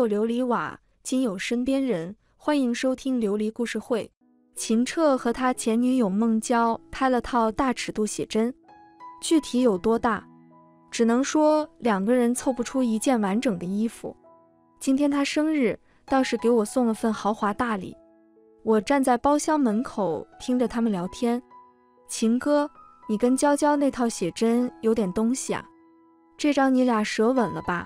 有琉璃瓦，今有身边人。欢迎收听琉璃故事会。秦彻和他前女友孟娇拍了套大尺度写真，具体有多大，只能说两个人凑不出一件完整的衣服。今天他生日，倒是给我送了份豪华大礼。我站在包厢门口听着他们聊天。秦哥，你跟娇娇那套写真有点东西啊，这张你俩舌吻了吧？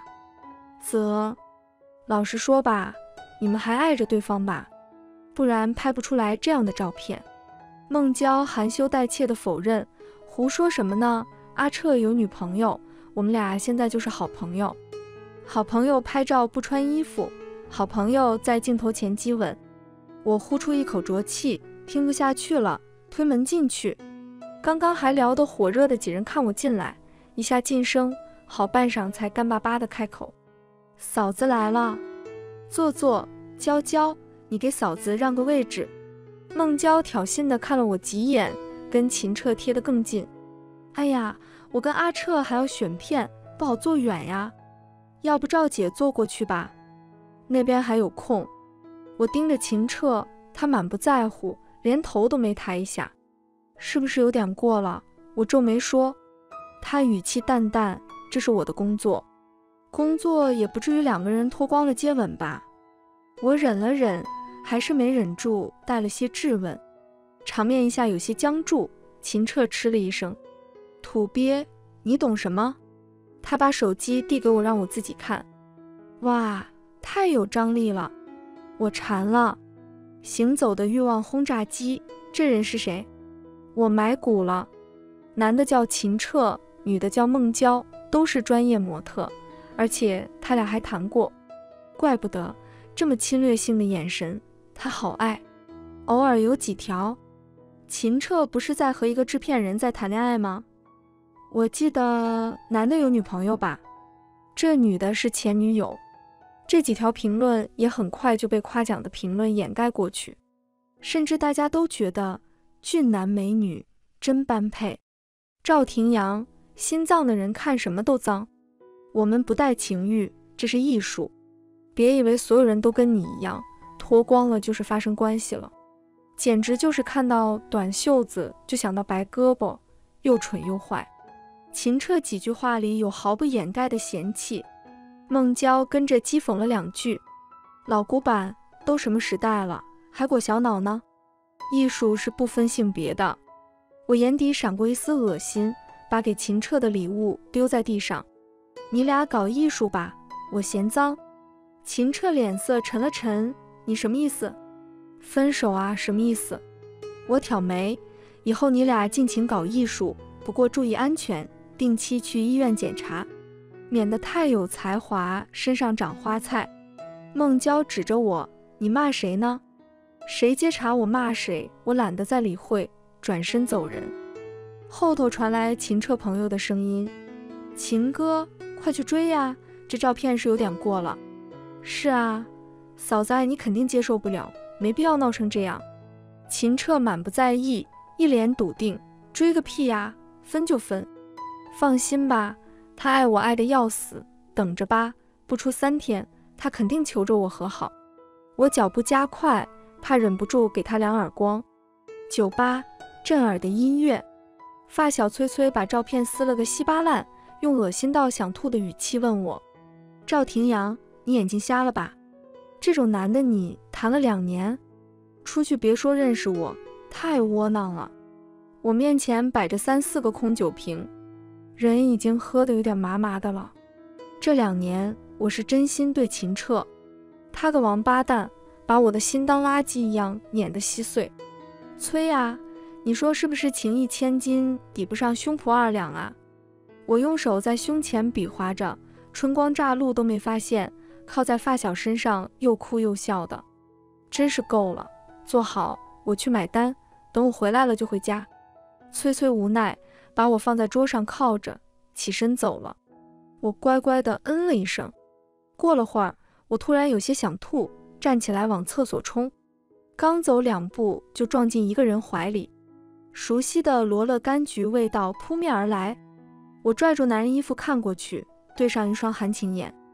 老实说吧，你们还爱着对方吧？不然拍不出来这样的照片。孟娇含羞带怯地否认，胡说什么呢？阿彻有女朋友，我们俩现在就是好朋友。好朋友拍照不穿衣服，好朋友在镜头前激吻。我呼出一口浊气，听不下去了，推门进去。刚刚还聊得火热的几人看我进来，一下噤声，好半晌才干巴巴地开口：嫂子来了，坐。娇娇，你给嫂子让个位置。孟娇挑衅地看了我几眼，跟秦彻贴得更近。哎呀，我跟阿彻还要选片，不好坐远呀，要不赵姐坐过去吧，那边还有空。我盯着秦彻，他满不在乎，连头都没抬一下。是不是有点过了？我皱眉说。他语气淡淡，这是我的工作也不至于两个人脱光了接吻吧。我忍了忍，还是没忍住带了些质问，场面一下有些僵住。秦彻嗤了一声：土鳖，你懂什么？他把手机递给我让我自己看。哇，太有张力了，我馋了。行走的欲望轰炸机，这人是谁？我埋骨了。男的叫秦彻，女的叫孟娇，都是专业模特，而且他俩还谈过。怪不得这么侵略性的眼神，他好爱。偶尔有几条。秦彻不是在和一个制片人在谈恋爱吗？我记得男的有女朋友吧，这女的是前女友。这几条评论也很快就被夸奖的评论掩盖过去，甚至大家都觉得俊男美女真般配。赵廷阳，心脏的人看什么都脏。我们不带情欲，这是艺术。别以为所有人都跟你一样，脱光了就是发生关系了，简直就是看到短袖子就想到白胳膊，又蠢又坏。秦彻几句话里有毫不掩盖的嫌弃。孟娇跟着讥讽了两句：老古板，都什么时代了，还裹小脑呢？艺术是不分性别的。我眼底闪过一丝恶心，把给秦彻的礼物丢在地上。你俩搞艺术吧，我嫌脏。秦彻脸色沉了沉，你什么意思？分手啊，什么意思？我挑眉，以后你俩尽情搞艺术，不过注意安全，定期去医院检查，免得太有才华身上长花菜。孟娇指着我，你骂谁呢？谁接茬我骂谁，我懒得再理会，转身走人。后头传来秦彻朋友的声音：秦哥，快去追呀，这照片是有点过了。是啊，嫂子爱你肯定接受不了，没必要闹成这样。秦彻满不在意，一脸笃定：追个屁呀，分就分。放心吧，他爱我爱得要死，等着吧，不出3天，他肯定求着我和好。我脚步加快，怕忍不住给他2耳光。酒吧，震耳的音乐，发小崔崔把照片撕了个稀巴烂，用恶心到想吐的语气问我：赵廷阳，你眼睛瞎了吧？这种男的你谈了2年，出去别说认识我，太窝囊了。我面前摆着3、4个空酒瓶，人已经喝得有点麻麻的了。这2年我是真心对秦彻，他个王八蛋，把我的心当垃圾一样碾得稀碎。崔啊，你说是不是情义千金抵不上胸脯2两啊？我用手在胸前比划着，春光乍露都没发现，靠在发小身上又哭又笑的，真是够了。坐好，我去买单，等我回来了就回家。崔崔无奈把我放在桌上靠着，起身走了。我乖乖地嗯了一声。过了会儿，我突然有些想吐，站起来往厕所冲，刚走2步就撞进一个人怀里，熟悉的罗勒柑橘味道扑面而来。我拽住男人衣服看过去，对上一双含情眼。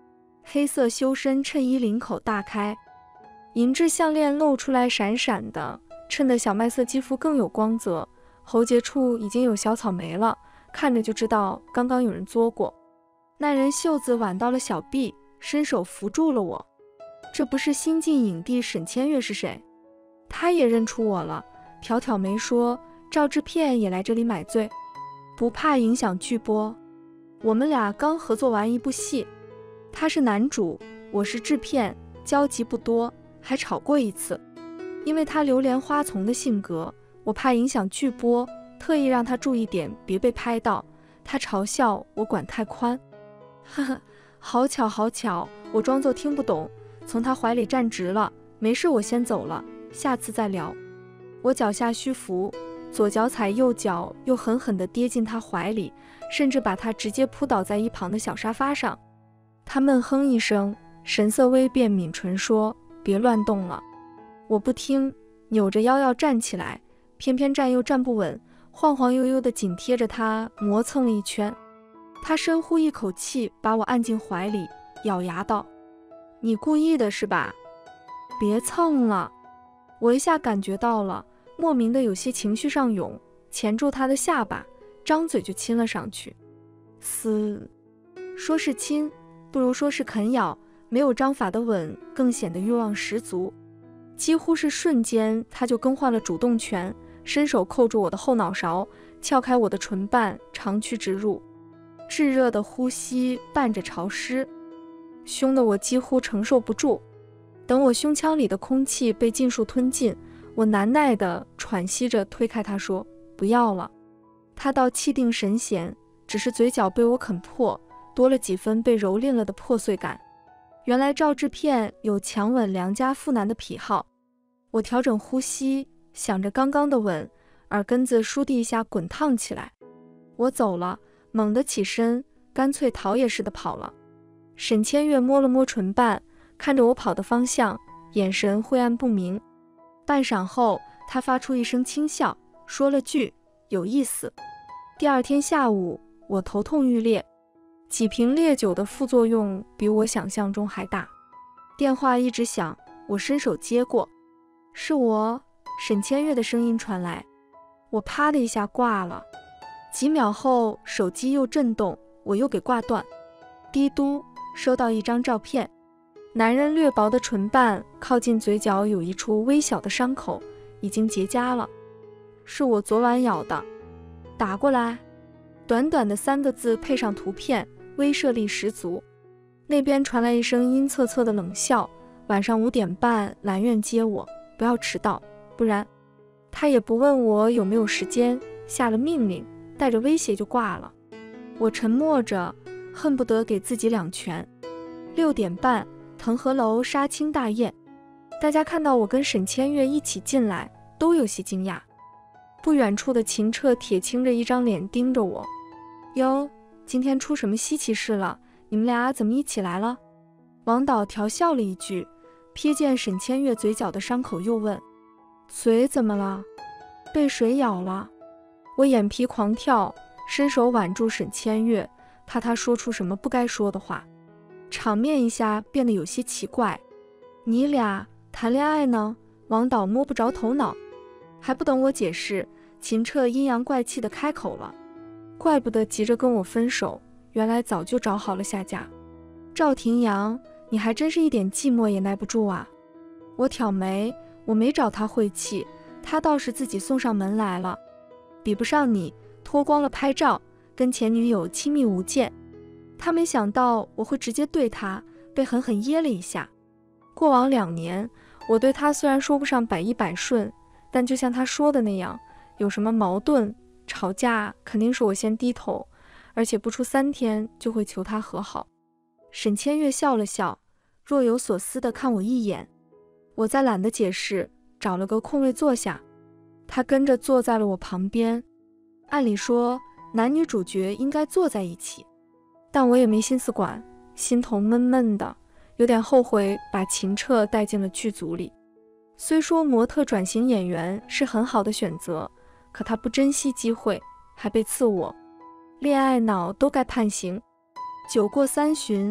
黑色修身衬衣领口大开，银质项链露出来闪闪的，衬得小麦色肌肤更有光泽。喉结处已经有小草莓了，看着就知道刚刚有人作过。那人袖子挽到了小臂，伸手扶住了我。这不是新晋影帝沈千月是谁？他也认出我了，挑挑眉说：“赵制片也来这里买醉，不怕影响剧播。我们俩刚合作完一部戏，他是男主，我是制片，交集不多，还吵过一次。因为他流连花丛的性格，我怕影响剧播，特意让他注意点，别被拍到。他嘲笑我管太宽。呵呵，好巧好巧，我装作听不懂，从他怀里站直了。没事，我先走了，下次再聊。我脚下虚浮，左脚踩右脚，又狠狠地跌进他怀里，甚至把他直接扑倒在一旁的小沙发上。他闷哼一声，神色微变，抿唇说：“别乱动了。”我不听，扭着腰要站起来，偏偏站又站不稳，晃晃悠悠地紧贴着他磨蹭了一圈。他深呼一口气，把我按进怀里，咬牙道：“你故意的是吧？别蹭了。”我一下感觉到了，莫名的有些情绪上涌，钳住他的下巴，张嘴就亲了上去。嘶，说是亲，不如说是啃咬，没有章法的吻更显得欲望十足。几乎是瞬间，他就更换了主动权，伸手扣住我的后脑勺，撬开我的唇瓣，长驱直入。炙热的呼吸伴着潮湿，凶得我几乎承受不住。等我胸腔里的空气被尽数吞进，我难耐地喘息着推开他说：“不要了。”他倒气定神闲，只是嘴角被我啃破，多了几分被蹂躏了的破碎感。原来赵制片有强吻良家妇男的癖好。我调整呼吸，想着刚刚的吻，耳根子倏地一下滚烫起来。我走了，猛地起身，干脆逃也似的跑了。沈千月摸了摸唇瓣，看着我跑的方向，眼神晦暗不明。半晌后，他发出一声轻笑，说了句：“有意思。”第二天下午，我头痛欲裂，几瓶烈酒的副作用比我想象中还大。电话一直响，我伸手接过，是我，沈千月的声音传来。我啪的一下挂了，几秒后手机又震动，我又给挂断。滴嘟，收到一张照片，男人略薄的唇瓣靠近嘴角有一处微小的伤口，已经结痂了，是我昨晚咬的。打过来，短短的3个字配上图片，威慑力十足。那边传来一声阴恻恻的冷笑，晚上5点半兰苑接我，不要迟到，不然。他也不问我有没有时间，下了命令，带着威胁就挂了。我沉默着，恨不得给自己2拳。6点半，腾和楼杀青大宴，大家看到我跟沈千月一起进来，都有些惊讶。不远处的秦彻铁青着一张脸盯着我：“哟，今天出什么稀奇事了？你们俩怎么一起来了？”王导调笑了一句，瞥见沈千月嘴角的伤口，又问：“嘴怎么了？被谁咬了？”我眼皮狂跳，伸手挽住沈千月，怕她说出什么不该说的话。场面一下变得有些奇怪。你俩谈恋爱呢？王导摸不着头脑。还不等我解释，秦彻阴阳怪气地开口了：“怪不得急着跟我分手，原来早就找好了下家。赵廷阳，你还真是一点寂寞也耐不住啊。”我挑眉，我没找他晦气，他倒是自己送上门来了。比不上你，脱光了拍照，跟前女友亲密无间。他没想到我会直接对他，被狠狠噎了一下。过往2年，我对他虽然说不上百依百顺，但就像他说的那样，有什么矛盾吵架，肯定是我先低头，而且不出3天就会求他和好。沈千月笑了笑，若有所思地看我一眼。我再懒得解释，找了个空位坐下，他跟着坐在了我旁边。按理说男女主角应该坐在一起，但我也没心思管，心头闷闷的，有点后悔把秦彻带进了剧组里。虽说模特转型演员是很好的选择，可他不珍惜机会，还被刺我，恋爱脑都该判刑。酒过3巡，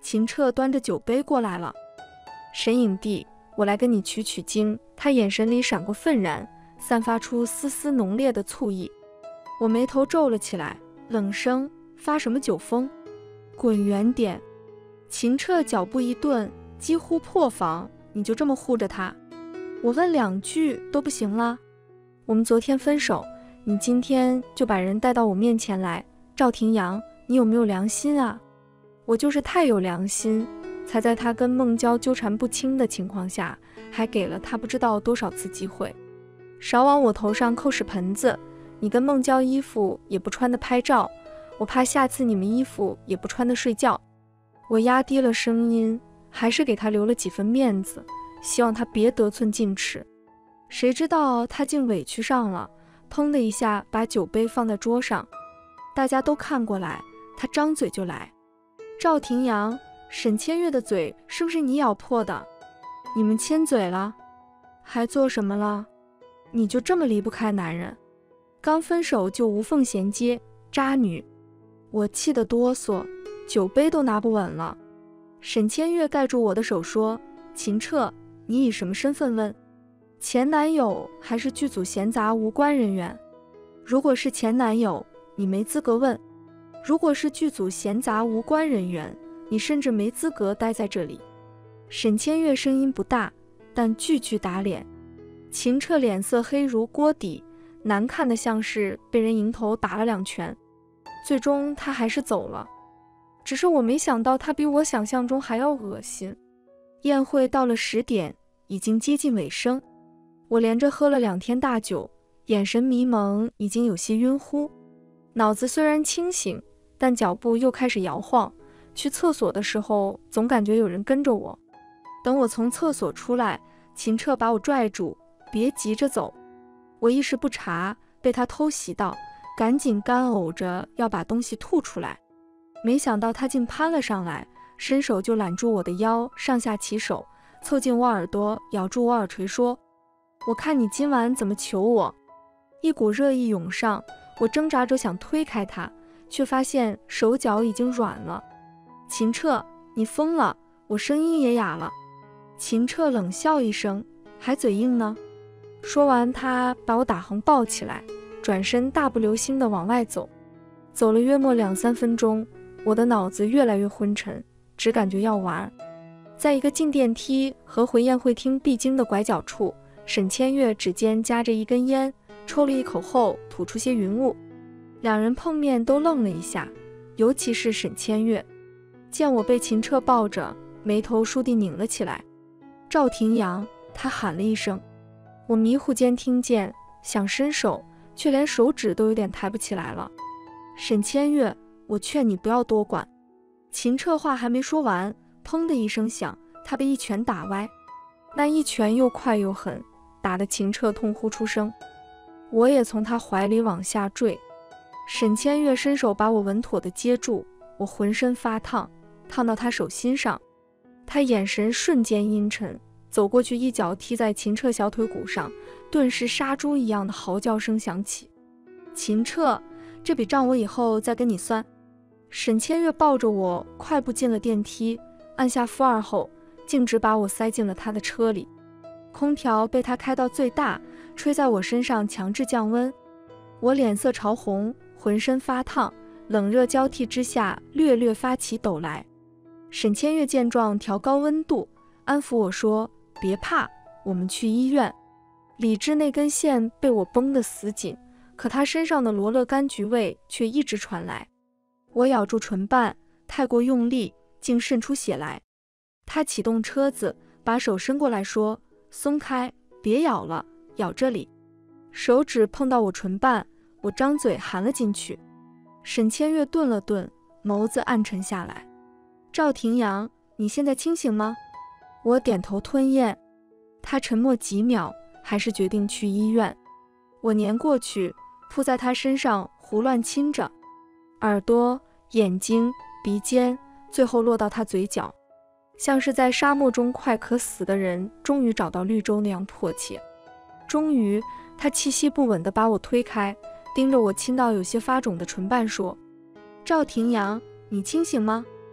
秦彻端着酒杯过来了。沈影帝，我来跟你取取经。他眼神里闪过愤然，散发出丝丝浓烈的醋意。我眉头皱了起来，冷声：发什么酒疯？滚远点！秦彻脚步一顿，几乎破防。你就这么护着他？我问2句都不行了？我们昨天分手，你今天就把人带到我面前来，赵廷阳，你有没有良心啊？我就是太有良心，才在他跟孟娇纠缠不清的情况下，还给了他不知道多少次机会。少往我头上扣屎盆子，你跟孟娇衣服也不穿的拍照，我怕下次你们衣服也不穿的睡觉。我压低了声音，还是给他留了几分面子，希望他别得寸进尺。谁知道他竟委屈上了，砰的一下把酒杯放在桌上。大家都看过来，他张嘴就来：赵廷阳，沈千月的嘴是不是你咬破的？你们亲嘴了？还做什么了？你就这么离不开男人？刚分手就无缝衔接，渣女！我气得哆嗦，酒杯都拿不稳了。沈千月盖住我的手说：秦彻，你以什么身份问？前男友还是剧组闲杂无关人员？如果是前男友，你没资格问；如果是剧组闲杂无关人员，你甚至没资格待在这里。沈千月声音不大，但句句打脸。秦彻脸色黑如锅底，难看的像是被人迎头打了2拳。最终他还是走了，只是我没想到他比我想象中还要恶心。宴会到了10点，已经接近尾声。我连着喝了2天大酒，眼神迷蒙，已经有些晕乎。脑子虽然清醒，但脚步又开始摇晃。去厕所的时候，总感觉有人跟着我。等我从厕所出来，秦彻把我拽住：别急着走。我一时不察，被他偷袭到，赶紧干呕着要把东西吐出来。没想到他竟攀了上来，伸手就揽住我的腰，上下其手，凑近我耳朵，咬住我耳垂说：我看你今晚怎么求我。一股热意涌上，我挣扎着想推开他，却发现手脚已经软了。秦彻，你疯了！我声音也哑了。秦彻冷笑一声：还嘴硬呢？说完，他把我打横抱起来，转身大步流星地往外走。走了约莫2、3分钟，我的脑子越来越昏沉，只感觉要玩。在一个进电梯和回宴会厅必经的拐角处，沈千月指尖夹着一根烟，抽了一口后吐出些云雾。2人碰面都愣了一下，尤其是沈千月，见我被秦彻抱着，眉头倏地拧了起来。赵廷阳，他喊了一声。我迷糊间听见，想伸手，却连手指都有点抬不起来了。沈千月，我劝你不要多管。秦彻话还没说完，砰的一声响，他被一拳打歪。那一拳又快又狠，打得秦彻痛呼出声。我也从他怀里往下坠。沈千月伸手把我稳妥地接住，我浑身发烫，烫到他手心上。他眼神瞬间阴沉，走过去一脚踢在秦彻小腿骨上，顿时杀猪一样的嚎叫声响起。秦彻，这笔账我以后再跟你算。沈千月抱着我快步进了电梯，按下负2后，径直把我塞进了他的车里。空调被他开到最大，吹在我身上强制降温。我脸色潮红，浑身发烫，冷热交替之下略略发起抖来。沈千月见状调高温度，安抚我说：别怕，我们去医院。理智那根线被我绷得死紧，可他身上的罗勒柑橘味却一直传来。我咬住唇瓣，太过用力，竟渗出血来。他启动车子，把手伸过来说：松开，别咬了，咬这里。手指碰到我唇瓣，我张嘴含了进去。沈千月顿了顿，眸子暗沉下来。赵廷阳，你现在清醒吗？我点头吞咽。他沉默几秒，还是决定去医院。我黏过去，扑在他身上胡乱亲着，耳朵、眼睛、鼻尖，最后落到他嘴角，像是在沙漠中快渴死的人终于找到绿洲那样迫切。终于，他气息不稳地把我推开，盯着我亲到有些发肿的唇瓣说：赵廷阳，你清醒吗？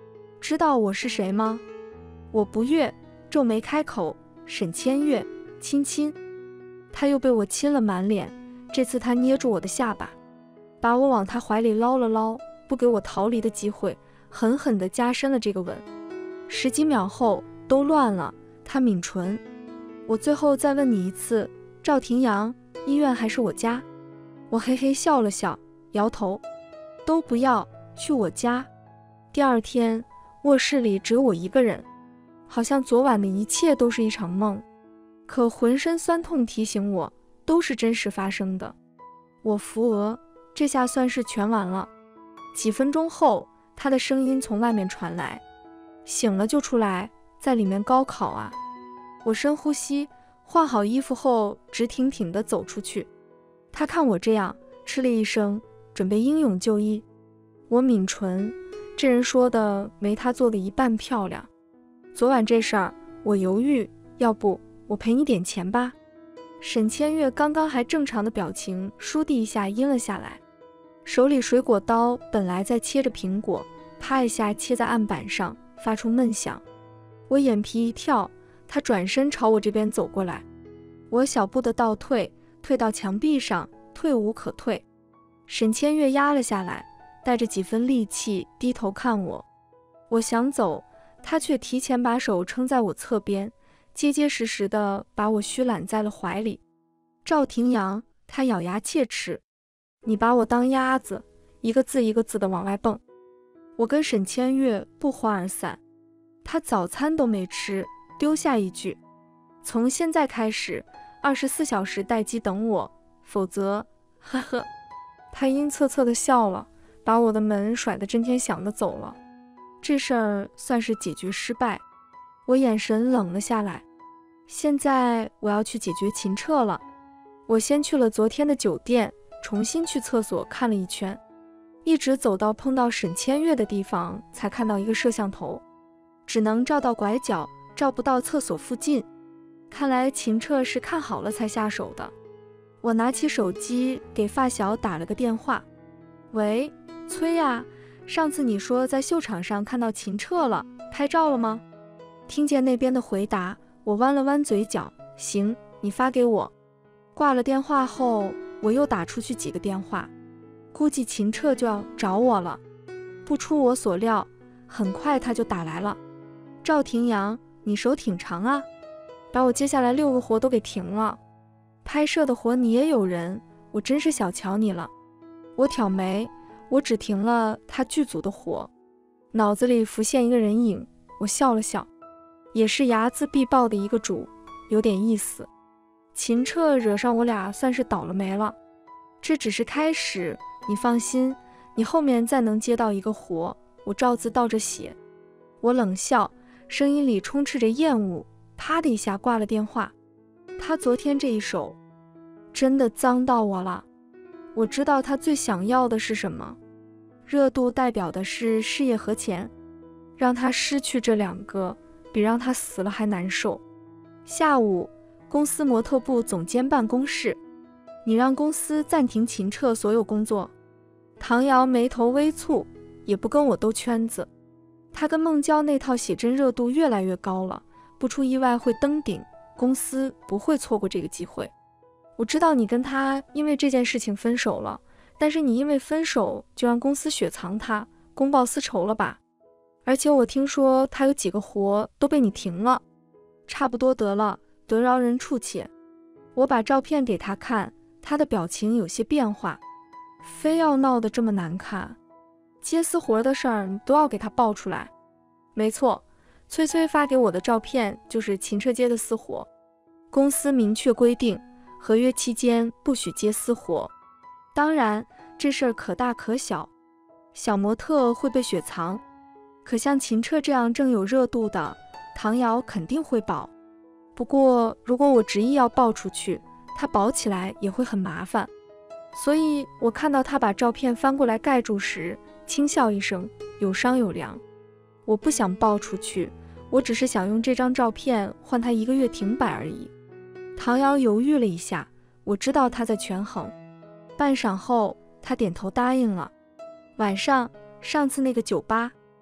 知道我是谁吗？我不悦，皱眉开口，沈千月，亲亲。他又被我亲了满脸，这次他捏住我的下巴，把我往他怀里捞了捞，不给我逃离的机会，狠狠地加深了这个吻。10几秒后都乱了，他抿唇。我最后再问你一次，赵廷阳，医院还是我家？我嘿嘿笑了笑，摇头，都不要，去我家。第二天卧室里只有我一个人，好像昨晚的一切都是一场梦，可浑身酸痛提醒我都是真实发生的。我扶额，这下算是全完了。几分钟后，他的声音从外面传来，醒了就出来，在里面高考啊。我深呼吸，换好衣服后直挺挺地走出去。他看我这样，嗤了一声，准备英勇就义。我抿唇，这人说的没他做的一半漂亮。昨晚这事儿我犹豫，要不我赔你点钱吧。沈千月刚刚还正常的表情倏地一下阴了下来，手里水果刀本来在切着苹果，啪一下切在案板上，发出闷响。我眼皮一跳，他转身朝我这边走过来，我小步的倒退，退到墙壁上，退无可退。沈千月压了下来，带着几分戾气低头看我。我想走，他却提前把手撑在我侧边，结结实实地把我虚揽在了怀里。赵廷阳，他咬牙切齿，你把我当鸭子，一个字一个字地往外蹦。我跟沈千月不欢而散。他早餐都没吃，丢下一句，从现在开始24小时待机等我，否则呵呵。他阴恻恻地笑了，把我的门甩得震天响地走了。这事儿算是解决失败。我眼神冷了下来。现在我要去解决秦彻了。我先去了昨天的酒店，重新去厕所看了一圈，一直走到碰到沈千月的地方，才看到一个摄像头，只能照到拐角，照不到厕所附近。看来秦彻是看好了才下手的。我拿起手机给发小打了个电话，喂，崔呀，上次你说在秀场上看到秦彻了，拍照了吗？听见那边的回答，我弯了弯嘴角，行，你发给我。挂了电话后，我又打出去几个电话，估计秦彻就要找我了。不出我所料，很快他就打来了。赵廷阳，你手挺长啊，把我接下来6个活都给停了。拍摄的活你也有人，我真是小瞧你了。我挑眉，我只停了他剧组的活。脑子里浮现一个人影，我笑了笑，也是睚眦必报的一个主，有点意思。秦彻惹上我俩算是倒了霉了，这只是开始，你放心，你后面再能接到一个活，我照字倒着写。我冷笑，声音里充斥着厌恶，啪的一下挂了电话。他昨天这一手真的脏到我了。我知道他最想要的是什么，热度代表的是事业和钱，让他失去这2个比让他死了还难受。下午，公司模特部总监办公室，你让公司暂停秦彻所有工作。唐瑶眉头微蹙，也不跟我兜圈子。他跟孟郊那套写真热度越来越高了，不出意外会登顶，公司不会错过这个机会。我知道你跟他因为这件事情分手了，但是你因为分手就让公司雪藏他，公报私仇了吧？而且我听说他有几个活都被你停了。差不多得了，得饶人处且。我把照片给他看，他的表情有些变化，非要闹得这么难看，接私活的事儿都要给他爆出来。没错，崔崔发给我的照片就是秦彻接的私活，公司明确规定，合约期间不许接私活。当然，这事儿可大可小，小模特会被雪藏，可像秦彻这样正有热度的，唐瑶肯定会保。不过，如果我执意要爆出去，他保起来也会很麻烦。所以我看到他把照片翻过来盖住时，轻笑一声，有商有量。我不想爆出去，我只是想用这张照片换他1个月停摆而已。唐瑶犹豫了一下，我知道他在权衡。半晌后，他点头答应了。晚上，上次那个酒吧，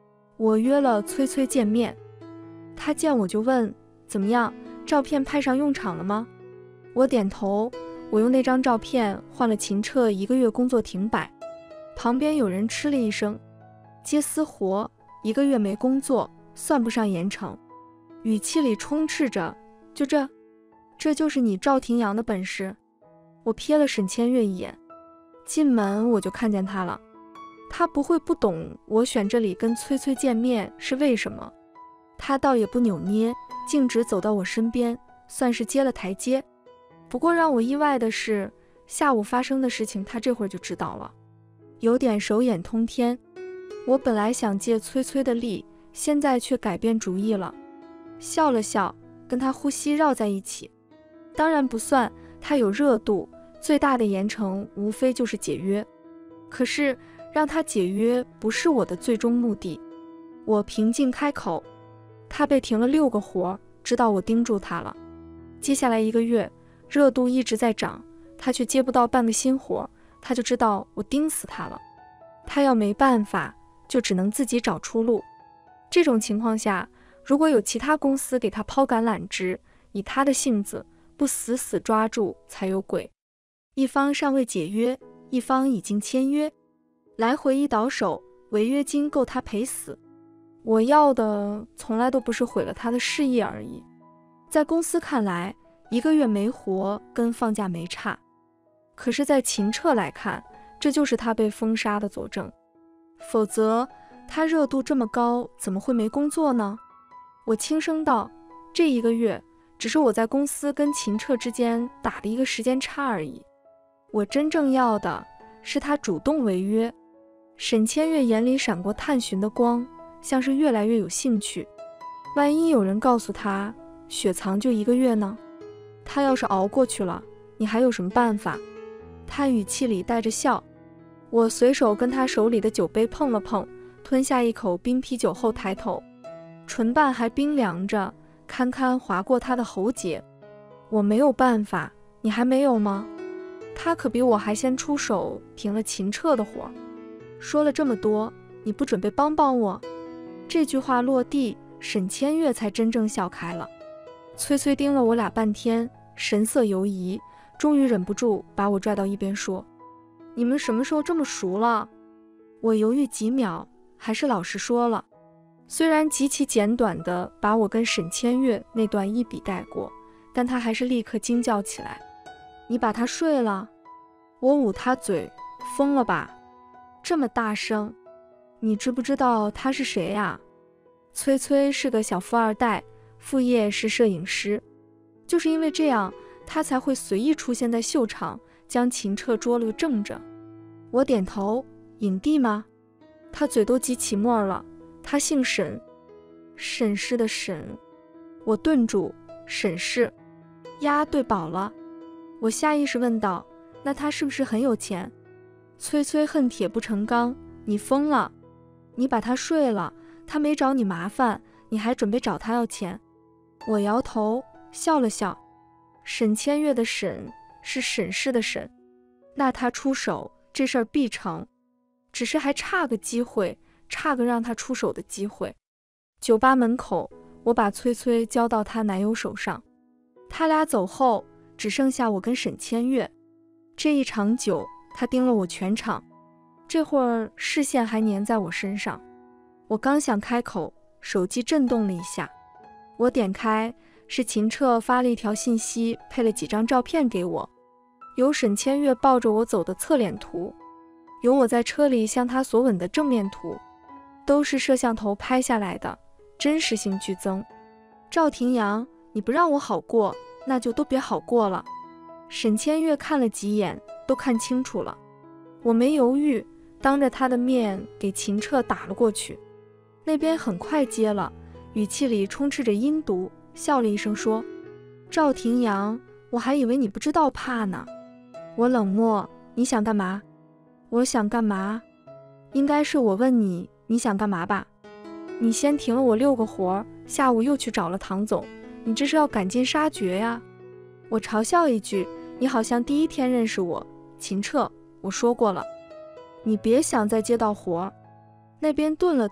我约了崔崔见面，他见我就问怎么样，照片派上用场了吗？我点头，我用那张照片换了秦彻1个月工作停摆。旁边有人嗤了一声，接私活1个月没工作，算不上严惩，语气里充斥着就这就是你赵廷阳的本事。我瞥了沈千月一眼，进门我就看见他了。他不会不懂我选这里跟崔崔见面是为什么，他倒也不扭捏，径直走到我身边，算是接了台阶。不过让我意外的是，下午发生的事情他这会儿就知道了，有点手眼通天。我本来想借崔崔的力，现在却改变主意了，笑了笑，跟他呼吸绕在一起。当然不算，他有热度，最大的严惩无非就是解约。可是让他解约不是我的最终目的。我平静开口，他被停了6个活，知道我盯住他了。接下来1个月，热度一直在涨，他却接不到半个新活，他就知道我盯死他了。他要没办法，就只能自己找出路。这种情况下，如果有其他公司给他抛橄榄枝，以他的性子，不死死抓住才有鬼。一方尚未解约，一方已经签约，来回一倒手，违约金够他赔死。我要的从来都不是毁了他的事业而已。在公司看来，1个月没活跟放假没差，可是在秦彻来看，这就是他被封杀的佐证。否则他热度这么高，怎么会没工作呢？我轻声道，这1个月只是我在公司跟秦彻之间打的一个时间差而已。我真正要的是他主动违约。沈千月眼里闪过探寻的光，像是越来越有兴趣。万一有人告诉他雪藏就1个月呢？他要是熬过去了，你还有什么办法？他语气里带着笑。我随手跟他手里的酒杯碰了碰，吞下一口冰啤酒后抬头，唇瓣还冰凉着，堪堪划过他的喉结。我没有办法，你还没有吗？他可比我还先出手停了秦彻的活。说了这么多，你不准备帮帮我？这句话落地，沈千月才真正笑开了。崔崔盯了我俩半天，神色犹疑，终于忍不住把我拽到一边说，你们什么时候这么熟了？我犹豫几秒，还是老实说了。虽然极其简短的把我跟沈千月那段一笔带过，但他还是立刻惊叫起来，你把他睡了？我捂他嘴，疯了吧？这么大声，你知不知道他是谁呀？崔崔是个小富二代，副业是摄影师，就是因为这样，他才会随意出现在秀场，将秦彻捉了个正着。我点头，影帝吗？他嘴都挤起沫了，他姓沈，沈氏的沈。我顿住，沈氏，呀，对饱了。我下意识问道，那他是不是很有钱？崔崔恨铁不成钢，你疯了？你把他睡了，他没找你麻烦，你还准备找他要钱？我摇头笑了笑，沈千月的沈是沈氏的沈，那他出手，这事儿必成，只是还差个机会，差个让他出手的机会。酒吧门口，我把崔崔交到她男友手上，他俩走后，只剩下我跟沈千月。这一场酒，他盯了我全场，这会儿视线还粘在我身上。我刚想开口，手机震动了一下，我点开，是秦彻发了一条信息，配了几张照片给我，有沈千月抱着我走的侧脸图，有我在车里向他索吻的正面图，都是摄像头拍下来的，真实性剧增。赵廷阳，你不让我好过，那就都别好过了。沈千月看了几眼，都看清楚了。我没犹豫，当着他的面给秦彻打了过去。那边很快接了，语气里充斥着阴毒，笑了一声说，赵廷阳，我还以为你不知道怕呢。我冷漠，你想干嘛？我想干嘛？应该是我问你，你想干嘛吧？你先停了我6个活，下午又去找了唐总，你这是要赶尽杀绝呀？我嘲笑一句，你好像第1天认识我，秦彻，我说过了，你别想再接到活。那边顿了顿，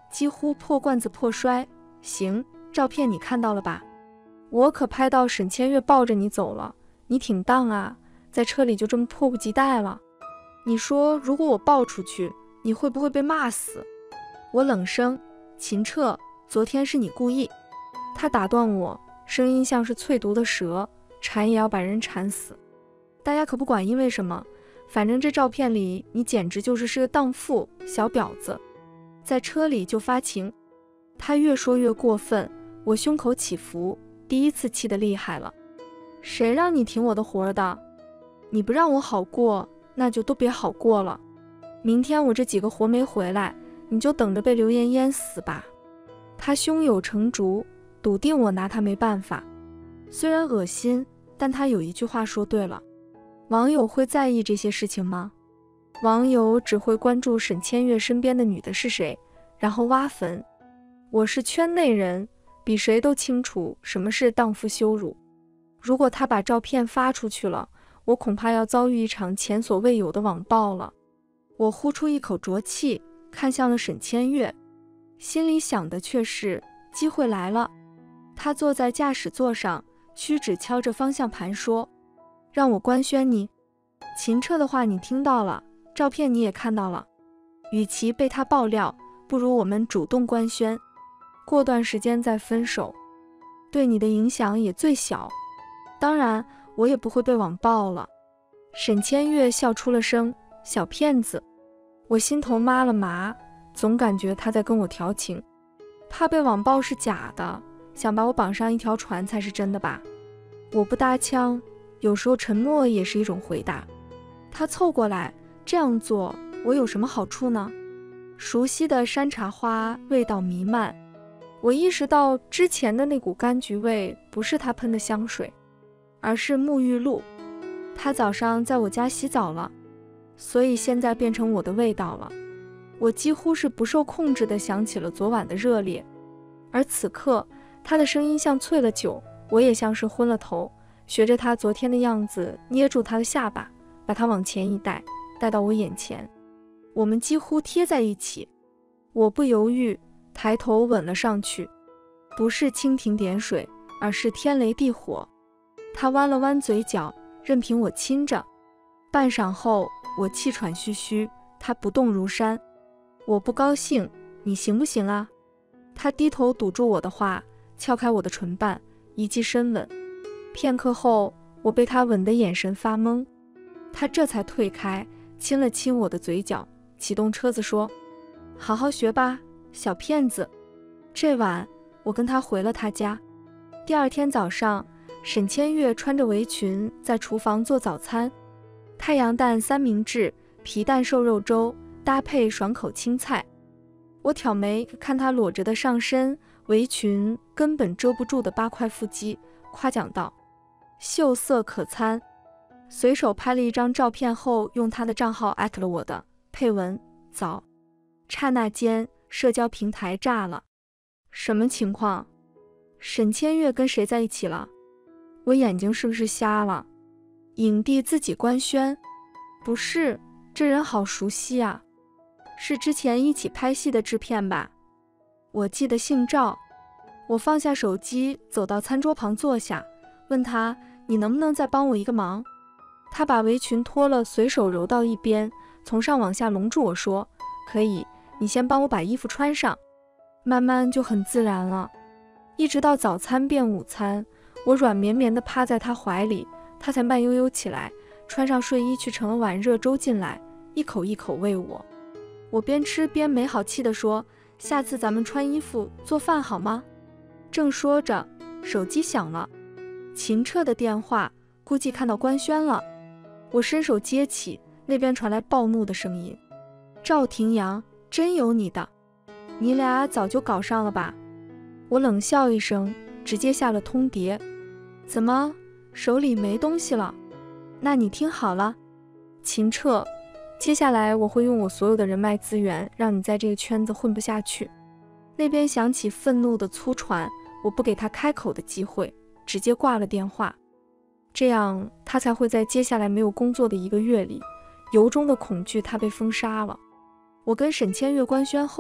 几乎破罐子破摔。行，照片你看到了吧？我可拍到沈千月抱着你走了，你挺当啊，在车里就这么迫不及待了。你说如果我爆出去，你会不会被骂死？我冷声，秦彻，昨天是你故意。他打断我，声音像是淬毒的蛇，缠也要把人缠死。大家可不管因为什么，反正这照片里你简直是个荡妇小婊子，在车里就发情。他越说越过分，我胸口起伏，第一次气得厉害了。谁让你停我的活的？你不让我好过，那就都别好过了。明天我这几个活没回来，你就等着被流言淹死吧。他胸有成竹，笃定我拿他没办法。虽然恶心，但他有一句话说对了。网友会在意这些事情吗？网友只会关注沈千月身边的女的是谁，然后挖坟。我是圈内人，比谁都清楚什么是荡妇羞辱。如果他把照片发出去了，我恐怕要遭遇一场前所未有的网暴了。我呼出一口浊气，看向了沈千月，心里想的却是机会来了。他坐在驾驶座上，屈指敲着方向盘说，让我官宣你。秦彻的话你听到了，照片你也看到了，与其被他爆料，不如我们主动官宣，过段时间再分手，对你的影响也最小。当然我也不会被网暴了。沈千月笑出了声，小骗子。我心头麻了麻，总感觉他在跟我调情。怕被网暴是假的，想把我绑上一条船才是真的吧。我不搭腔，有时候沉默也是一种回答。他凑过来，这样做我有什么好处呢？熟悉的山茶花味道弥漫，我意识到之前的那股柑橘味不是他喷的香水，而是沐浴露。他早上在我家洗澡了，所以现在变成我的味道了。我几乎是不受控制地想起了昨晚的热烈，而此刻他的声音像啐了酒，我也像是昏了头，学着他昨天的样子捏住他的下巴，把他往前一带，带到我眼前。我们几乎贴在一起，我不犹豫，抬头吻了上去，不是蜻蜓点水，而是天雷地火。他弯了弯嘴角，任凭我亲着。半晌后，我气喘吁吁，他不动如山。我不高兴，你行不行啊？他低头堵住我的话，撬开我的唇瓣，一记深吻。片刻后，我被他吻的眼神发懵，他这才退开，亲了亲我的嘴角，启动车子说，好好学吧，小骗子。这晚我跟他回了他家。第二天早上，沈千月穿着围裙在厨房做早餐，太阳蛋三明治、皮蛋瘦肉粥搭配爽口青菜。我挑眉看她裸着的上身，围裙根本遮不住的8块腹肌，夸奖道，秀色可餐。随手拍了一张照片后，用她的账号艾特了我的，配文早。刹那间社交平台炸了。什么情况？沈千月跟谁在一起了？我眼睛是不是瞎了？影帝自己官宣？不是，这人好熟悉啊，是之前一起拍戏的制片吧？我记得姓赵。我放下手机，走到餐桌旁坐下，问他，你能不能再帮我一个忙？他把围裙脱了，随手揉到一边，从上往下笼住我说，可以，你先帮我把衣服穿上。慢慢就很自然了，一直到早餐变午餐，我软绵绵地趴在他怀里，他才慢悠悠起来，穿上睡衣去盛了碗热粥进来，一口一口喂我。我边吃边没好气地说，下次咱们穿衣服做饭好吗？正说着，手机响了，秦彻的电话，估计看到官宣了。我伸手接起，那边传来暴怒的声音，赵廷阳，真有你的，你俩早就搞上了吧？我冷笑一声，直接下了通牒。怎么，手里没东西了？那你听好了，秦彻，接下来我会用我所有的人脉资源，让你在这个圈子混不下去。那边响起愤怒的粗传，我不给他开口的机会，直接挂了电话。这样他才会在接下来没有工作的1个月里，由衷的恐惧他被封杀了。我跟沈千月官宣后，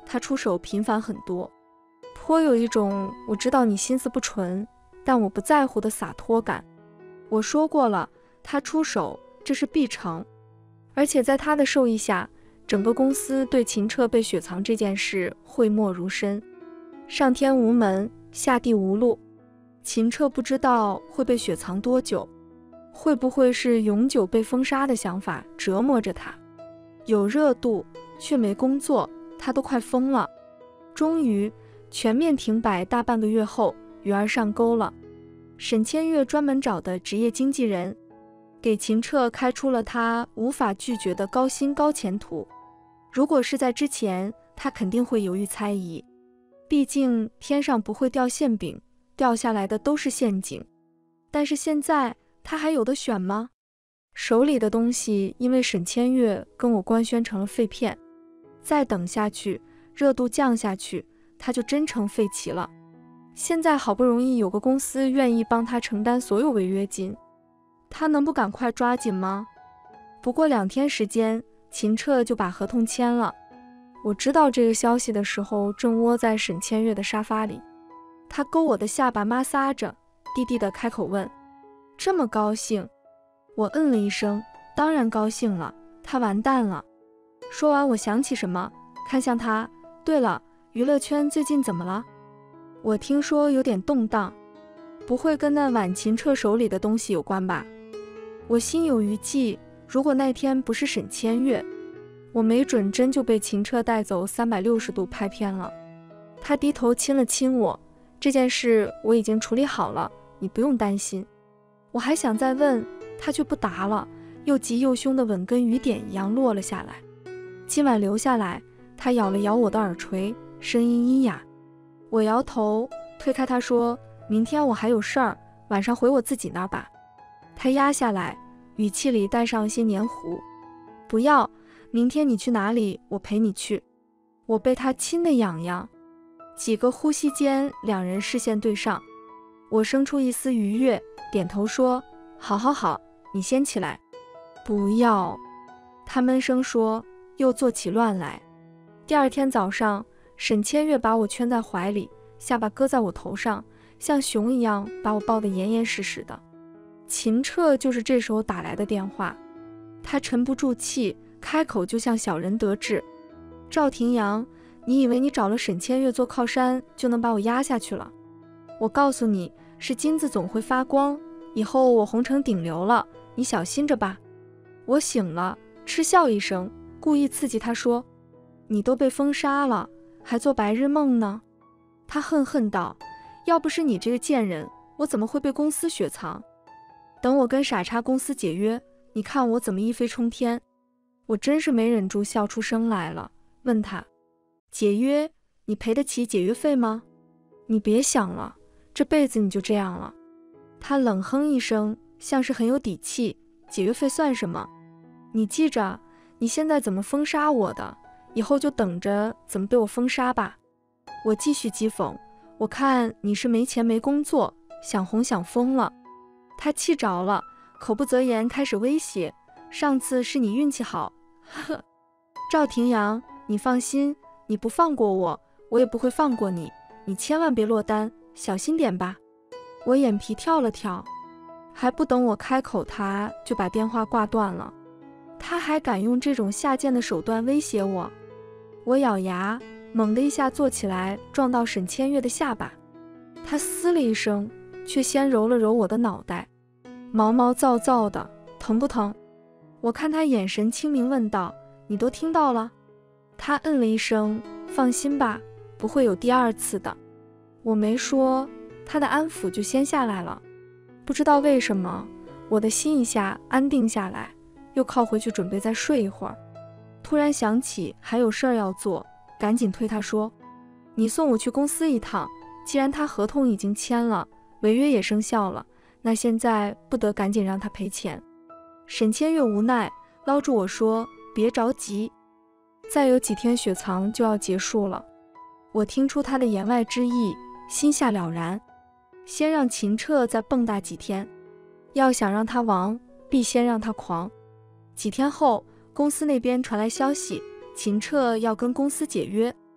他出手频繁很多，颇有一种我知道你心思不纯，但我不在乎的洒脱感。我说过了，他出手这是必成，而且在他的授意下，整个公司对秦彻被雪藏这件事讳莫如深。上天无门，下地无路，秦彻不知道会被雪藏多久，会不会是永久被封杀的想法折磨着他？有热度却没工作，他都快疯了。终于全面停摆大半个月后，鱼儿上钩了。沈千月专门找的职业经纪人，给秦彻开出了他无法拒绝的高薪高前途。如果是在之前，他肯定会犹豫猜疑，毕竟天上不会掉馅饼，掉下来的都是陷阱。但是现在他还有得选吗？手里的东西因为沈千月跟我官宣成了废片，再等下去，热度降下去，他就真成废棋了。现在好不容易有个公司愿意帮他承担所有违约金，他能不赶快抓紧吗？不过2天时间，秦彻就把合同签了。我知道这个消息的时候，正窝在沈千月的沙发里，他勾我的下巴摩挲着，低低的开口问：这么高兴？我嗯了一声，当然高兴了，他完蛋了。说完我想起什么，看向他，对了，娱乐圈最近怎么了？我听说有点动荡，不会跟那晚秦彻手里的东西有关吧？我心有余悸，如果那天不是沈千月，我没准真就被秦彻带走360度拍片了。他低头亲了亲我，这件事我已经处理好了，你不用担心。我还想再问，他却不答了，又急又凶的吻跟雨点一样落了下来。今晚留下来，他咬了咬我的耳垂，声音阴哑。我摇头，推开他说，明天我还有事儿，晚上回我自己那儿吧。他压下来，语气里带上些黏糊。不要，明天你去哪里，我陪你去。我被他亲得痒痒。几个呼吸间，两人视线对上，我生出一丝愉悦，点头说，好好好，你先起来。不要，他闷声说，又做起乱来。第2天早上，沈千月把我圈在怀里，下巴搁在我头上，像熊一样把我抱得严严实实的。秦彻就是这时候打来的电话，他沉不住气，开口就像小人得志。赵廷阳，你以为你找了沈千月做靠山就能把我压下去了？我告诉你，是金子总会发光，以后我红成顶流了，你小心着吧。我醒了，嗤笑一声，故意刺激他说，你都被封杀了，还做白日梦呢？他恨恨道，要不是你这个贱人，我怎么会被公司雪藏？等我跟傻叉公司解约，你看我怎么一飞冲天。我真是没忍住笑出声来了，问他，解约，你赔得起解约费吗？你别想了，这辈子你就这样了。他冷哼一声，像是很有底气，解约费算什么？你记着，你现在怎么封杀我的，以后就等着怎么被我封杀吧。我继续讥讽，我看你是没钱没工作，想红想疯了。他气着了，口不择言，开始威胁，上次是你运气好，呵呵。赵廷阳，你放心，你不放过我，我也不会放过你，你千万别落单，小心点吧。我眼皮跳了跳，还不等我开口，他就把电话挂断了。他还敢用这种下贱的手段威胁我？我咬牙，猛地一下坐起来，撞到沈千月的下巴。他嘶了一声，却先揉了揉我的脑袋，毛毛躁躁的，疼不疼？我看他眼神清明，问道，你都听到了？他嗯了一声，放心吧，不会有第2次的。我没说，他的安抚就先下来了。不知道为什么，我的心一下安定下来，又靠回去准备再睡一会儿。突然想起还有事儿要做，赶紧推他说，你送我去公司一趟，既然他合同已经签了，违约也生效了，那现在不得赶紧让他赔钱。沈千月无奈捞住我说，别着急，再有几天雪藏就要结束了。我听出他的言外之意，心下了然，先让秦彻再蹦跶几天，要想让他亡，必先让他狂。几天后，公司那边传来消息，秦彻要跟公司解约。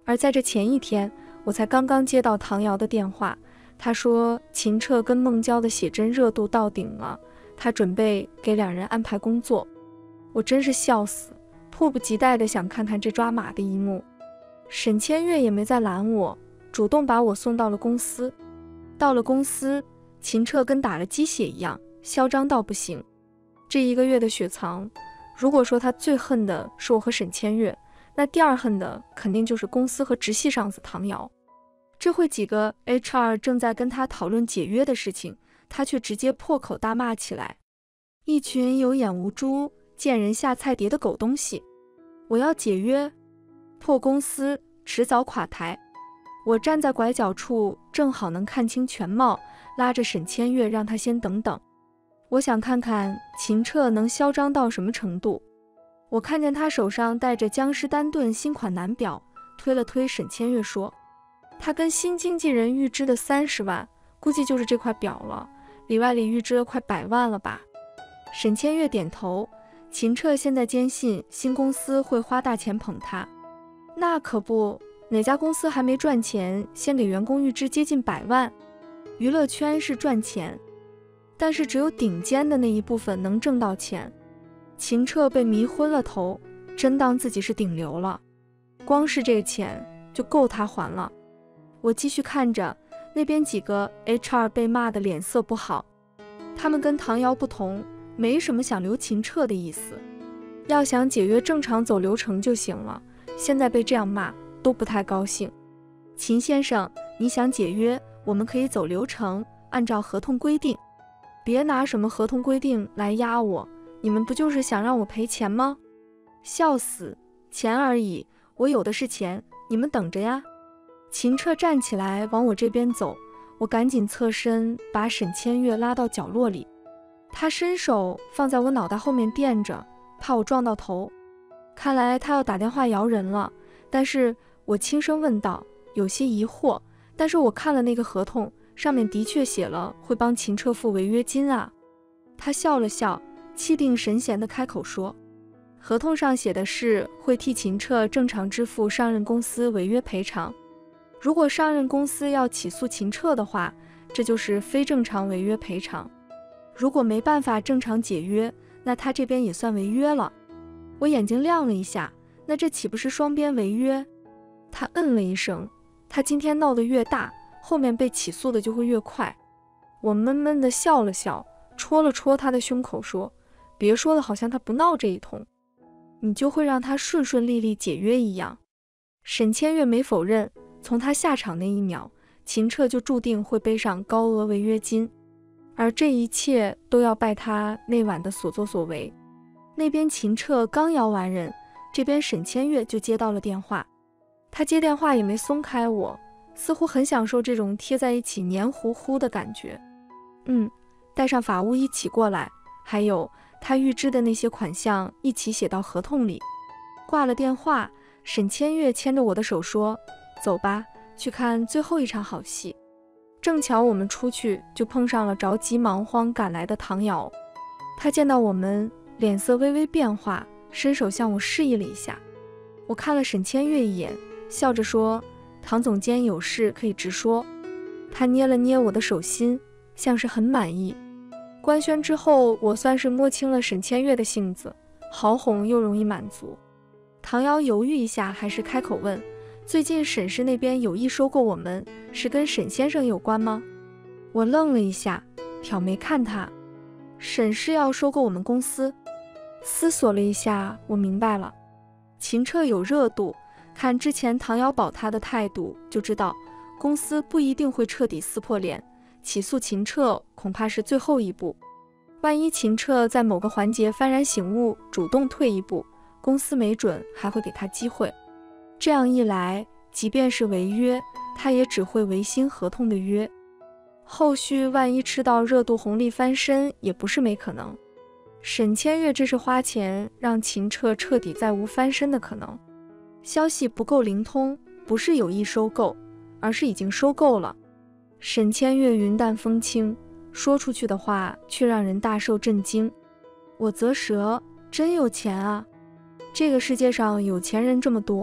而在这前一天，我才刚刚接到唐瑶的电话，他说秦彻跟孟郊的写真热度到顶了，他准备给两人安排工作。我真是笑死，迫不及待地想看看这抓马的一幕。沈千月也没再拦我，主动把我送到了公司。到了公司，秦彻跟打了鸡血一样，嚣张到不行。这1个月的雪藏，如果说他最恨的是我和沈千月，那第二恨的肯定就是公司和直系上司唐瑶。这会几个 HR 正在跟他讨论解约的事情，他却直接破口大骂起来。一群有眼无珠、见人下菜碟的狗东西！我要解约，破公司，迟早垮台。我站在拐角处，正好能看清全貌，拉着沈千月让他先等等。我想看看秦彻能嚣张到什么程度。我看见他手上戴着江诗丹顿新款男表，推了推沈千月说，他跟新经纪人预支的30万，估计就是这块表了，里外里预支了快100万了吧。沈千月点头，秦彻现在坚信新公司会花大钱捧他。那可不，哪家公司还没赚钱，先给员工预支接近100万。娱乐圈是赚钱，但是只有顶尖的那一部分能挣到钱。秦彻被迷昏了头，真当自己是顶流了，光是这钱就够他还了。我继续看着那边几个 HR 被骂的脸色不好，他们跟唐瑶不同，没什么想留秦彻的意思，要想解约正常走流程就行了，现在被这样骂都不太高兴。秦先生，你想解约，我们可以走流程，按照合同规定，别拿什么合同规定来压我，你们不就是想让我赔钱吗？笑死，钱而已，我有的是钱，你们等着呀。秦彻站起来往我这边走，我赶紧侧身把沈千月拉到角落里，他伸手放在我脑袋后面垫着，怕我撞到头。看来他要打电话摇人了，但是我轻声问道，有些疑惑，但是我看了那个合同，上面的确写了会帮秦彻付违约金啊。他笑了笑，气定神闲地开口说，合同上写的是会替秦彻正常支付上任公司违约赔偿，如果上任公司要起诉秦彻的话，这就是非正常违约赔偿。如果没办法正常解约，那他这边也算违约了。我眼睛亮了一下，那这岂不是双边违约？他嗯了一声，他今天闹得越大，后面被起诉的就会越快。我闷闷地笑了笑，戳了戳他的胸口说，别说的好像他不闹这一通，你就会让他顺顺利利解约一样。沈千月没否认，从他下场那一秒，秦彻就注定会背上高额违约金，而这一切都要拜他那晚的所作所为。那边秦彻刚摇完人，这边沈千月就接到了电话。他接电话也没松开我，似乎很享受这种贴在一起黏糊糊的感觉。带上法务一起过来，还有他预支的那些款项一起写到合同里。挂了电话，沈千月牵着我的手说，走吧，去看最后一场好戏。正巧我们出去，就碰上了着急忙慌赶来的唐瑶。他见到我们，脸色微微变化，伸手向我示意了一下。我看了沈千月一眼，笑着说，唐总监有事可以直说。他捏了捏我的手心，像是很满意。官宣之后，我算是摸清了沈千月的性子，好哄又容易满足。唐瑶犹豫一下，还是开口问，最近沈氏那边有意收购我们，是跟沈先生有关吗？我愣了一下，挑眉看他，沈氏要收购我们公司。思索了一下，我明白了，秦彻有热度，看之前唐瑶保他的态度就知道公司不一定会彻底撕破脸，起诉秦彻恐怕是最后一步。万一秦彻在某个环节幡然醒悟，主动退一步，公司没准还会给他机会。这样一来，即便是违约，他也只会违新合同的约。后续万一吃到热度红利翻身，也不是没可能。沈千月这是花钱让秦彻彻底再无翻身的可能。消息不够灵通，不是有意收购，而是已经收购了。沈千月云淡风轻，说出去的话却让人大受震惊。我啧舌，真有钱啊！这个世界上有钱人这么多，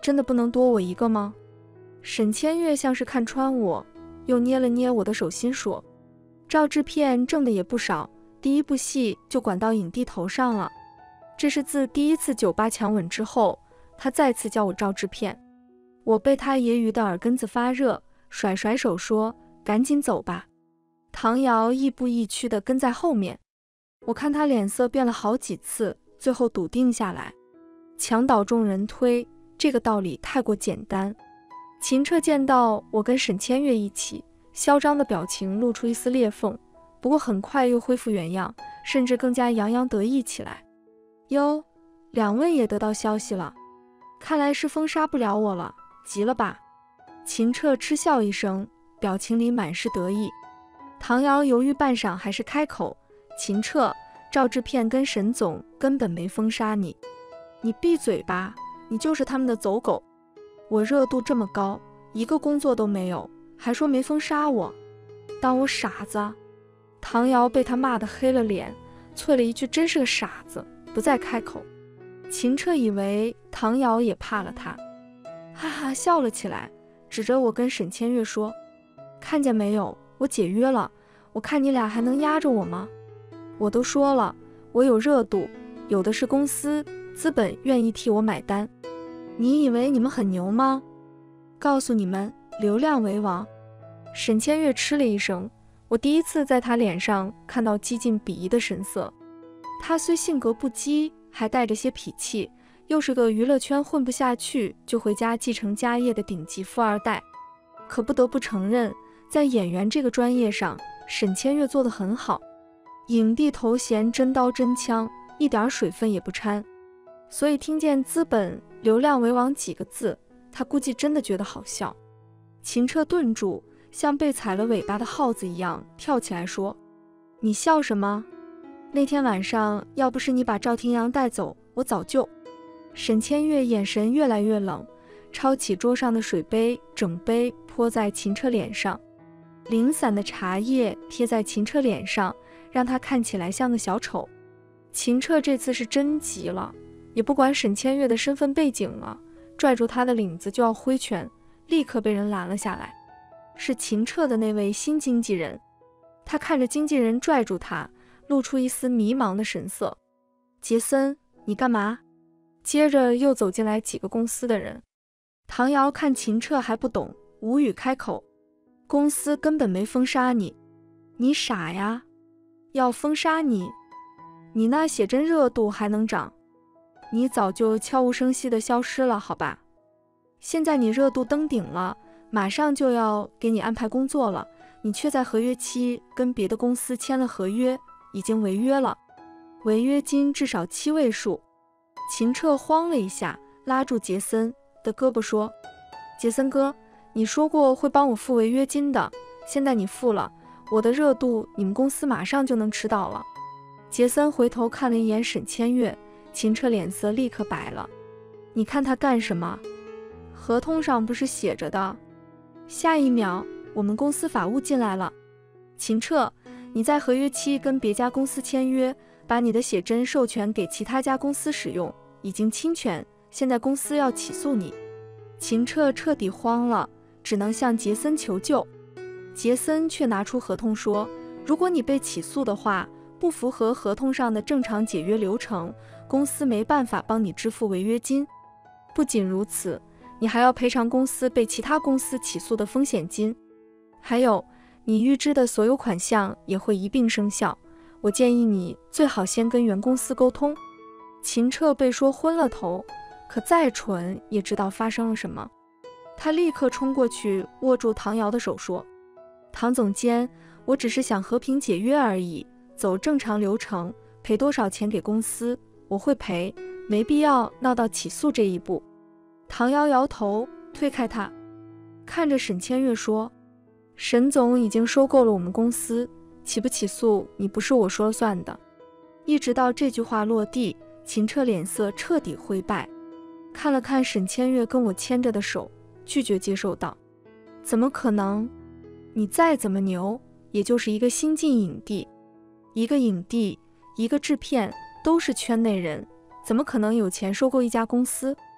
真的不能多我一个吗？沈千月像是看穿我，又捏了捏我的手心说，赵制片挣的也不少，第一部戏就管到影帝头上了。这是自第一次酒吧强吻之后，他再次叫我赵制片。我被他揶揄的耳根子发热，甩甩手说，赶紧走吧。唐瑶亦步亦趋地跟在后面，我看他脸色变了好几次，最后笃定下来，墙倒众人推，这个道理太过简单。秦彻见到我跟沈千月一起，嚣张的表情露出一丝裂缝，不过很快又恢复原样，甚至更加洋洋得意起来。哟，两位也得到消息了，看来是封杀不了我了，急了吧？秦彻嗤笑一声，表情里满是得意。唐瑶犹豫半晌，还是开口，秦彻，赵制片跟沈总根本没封杀你。你闭嘴吧，你就是他们的走狗。我热度这么高，一个工作都没有，还说没封杀我，当我傻子？唐瑶被他骂得黑了脸，啐了一句真是个傻子，不再开口。秦彻以为唐瑶也怕了他，哈哈笑了起来，指着我跟沈千月说，看见没有，我解约了，我看你俩还能压着我吗？我都说了，我有热度，有的是公司资本愿意替我买单。你以为你们很牛吗？告诉你们，流量为王。沈千月嗤了一声，我第一次在他脸上看到激进鄙夷的神色。他虽性格不羁，还带着些痞气，又是个娱乐圈混不下去就回家继承家业的顶级富二代，可不得不承认，在演员这个专业上，沈千月做得很好。影帝头衔真刀真枪，一点水分也不掺，所以听见资本流量为王几个字，他估计真的觉得好笑。秦彻顿住，像被踩了尾巴的耗子一样跳起来说，你笑什么？那天晚上要不是你把赵廷阳带走，我早就……沈千月眼神越来越冷，抄起桌上的水杯，整杯泼在秦彻脸上，零散的茶叶贴在秦彻脸上，让他看起来像个小丑。秦彻这次是真急了，也不管沈千月的身份背景了，拽住他的领子就要挥拳，立刻被人拦了下来。是秦彻的那位新经纪人，他看着经纪人拽住他，露出一丝迷茫的神色。杰森，你干嘛？接着又走进来几个公司的人。唐瑶看秦彻还不懂，无语开口，公司根本没封杀你。你傻呀？要封杀你？你那写真热度还能涨？你早就悄无声息地消失了，好吧？现在你热度登顶了，马上就要给你安排工作了，你却在合约期跟别的公司签了合约，已经违约了，违约金至少7位数。秦彻慌了一下，拉住杰森的胳膊说，杰森哥，你说过会帮我付违约金的，现在你付了，我的热度你们公司马上就能吃到了。杰森回头看了一眼沈千月，秦彻脸色立刻白了。你看他干什么？合同上不是写着的？下一秒，我们公司法务进来了。秦彻，你在合约期跟别家公司签约，把你的写真授权给其他家公司使用，已经侵权，现在公司要起诉你。秦彻彻底慌了，只能向杰森求救。杰森却拿出合同说，如果你被起诉的话，不符合合同上的正常解约流程，公司没办法帮你支付违约金。不仅如此，你还要赔偿公司被其他公司起诉的风险金，还有你预支的所有款项也会一并生效。我建议你最好先跟原公司沟通。秦彻被说昏了头，可再蠢也知道发生了什么。他立刻冲过去握住唐瑶的手说，唐总监，我只是想和平解约而已，走正常流程，赔多少钱给公司我会赔，没必要闹到起诉这一步。唐瑶摇头推开他，看着沈千月说，沈总已经收购了我们公司，起不起诉你不是我说了算的。一直到这句话落地，秦彻脸色彻底灰败，看了看沈千月跟我牵着的手，拒绝接受道，怎么可能？你再怎么牛，也就是一个新晋影帝，一个影帝，一个制片，都是圈内人，怎么可能有钱收购一家公司？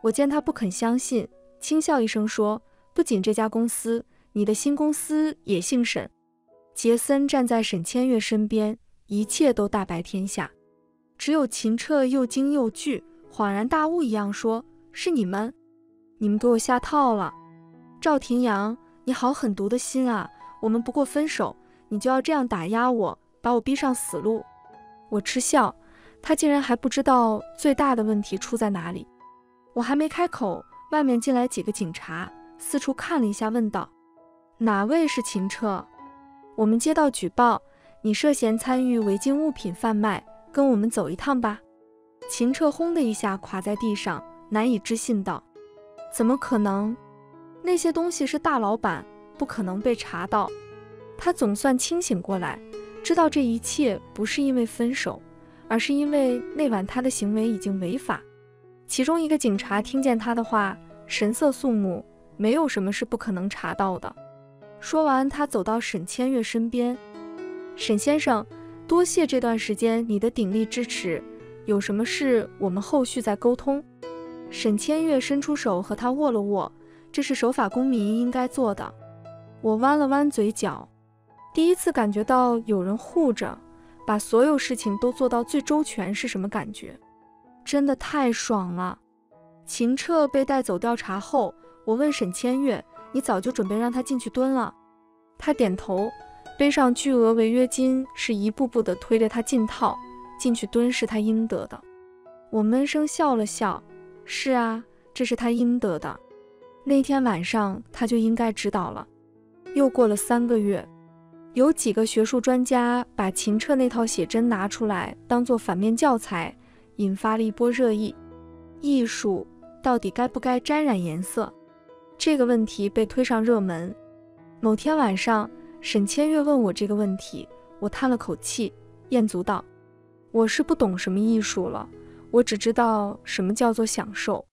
我见他不肯相信，轻笑一声说，不仅这家公司，你的新公司也姓沈。杰森站在沈千月身边，一切都大白天下。只有秦彻又惊又惧，恍然大悟一样说，是你们给我下套了。赵廷阳，你好狠毒的心啊，我们不过分手，你就要这样打压我，把我逼上死路。我嗤笑，他竟然还不知道最大的问题出在哪里。我还没开口，外面进来几个警察，四处看了一下，问道，哪位是秦彻？我们接到举报，你涉嫌参与违禁物品贩卖，跟我们走一趟吧。秦彻轰的一下垮在地上，难以置信道，怎么可能？那些东西是大老板，不可能被查到。他总算清醒过来，知道这一切不是因为分手，而是因为那晚他的行为已经违法。其中一个警察听见他的话，神色肃穆，没有什么是不可能查到的。说完，他走到沈千月身边，沈先生，多谢这段时间你的鼎力支持，有什么事我们后续再沟通。沈千月伸出手和他握了握，这是守法公民应该做的。我弯了弯嘴角，第一次感觉到有人护着，把所有事情都做到最周全是什么感觉？真的太爽了。秦彻被带走调查后，我问沈千月，你早就准备让他进去蹲了？他点头，背上巨额违约金是一步步地推着他进套，进去蹲是他应得的。我闷声笑了笑，是啊，这是他应得的。那天晚上他就应该知道了。又过了3个月，有几个学术专家把秦彻那套写真拿出来当作反面教材，引发了一波热议。艺术到底该不该沾染颜色？这个问题被推上热门。某天晚上，沈千月问我这个问题，我叹了口气，彦足道，我是不懂什么艺术了，我只知道什么叫做享受。